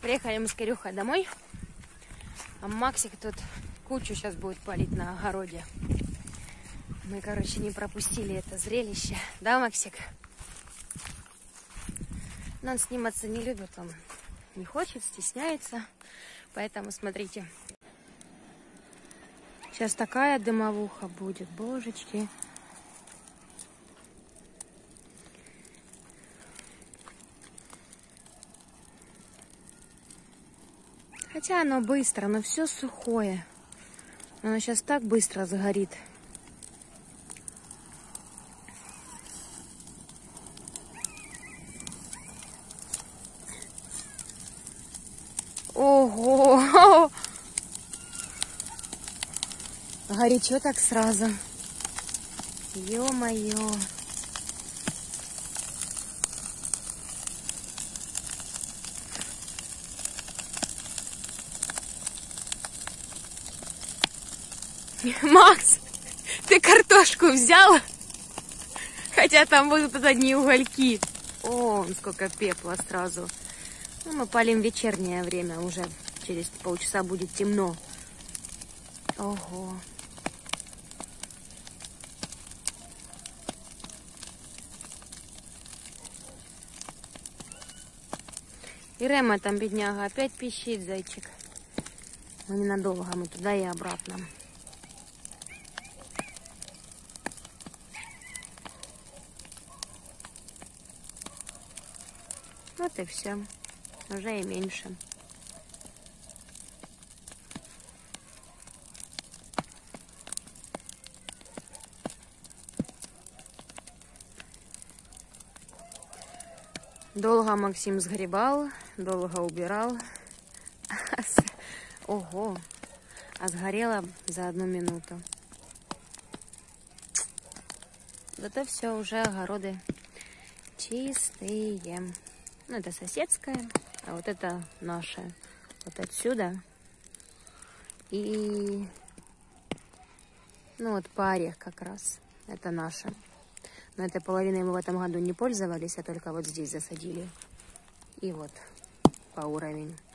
Приехали мы с Кирюхой домой, а Максик тут кучу сейчас будет палить на огороде. Мы, короче, не пропустили это зрелище. Да, Максик? Но он сниматься не любит, он не хочет, стесняется. Поэтому смотрите. Сейчас такая дымовуха будет, божечки. Хотя оно быстро, но все сухое. Оно сейчас так быстро загорит. Ого! Горячо так сразу. Ё-моё! Макс, ты картошку взял? Хотя там будут одни угольки. О, сколько пепла сразу. Ну, мы палим в вечернее время уже. Через полчаса будет темно. Ого. И Рема там, бедняга, опять пищит, зайчик. Но ненадолго, мы туда и обратно. Вот и все. Уже и меньше. Долго Максим сгребал, долго убирал. Ого! А сгорело за 1 минуту. Зато все, уже огороды чистые. Ну, это соседская, а вот это наша. Вот отсюда. И, ну, вот паре как раз. Это наша. Но этой половиной мы в этом году не пользовались, а только вот здесь засадили. И вот по уровень.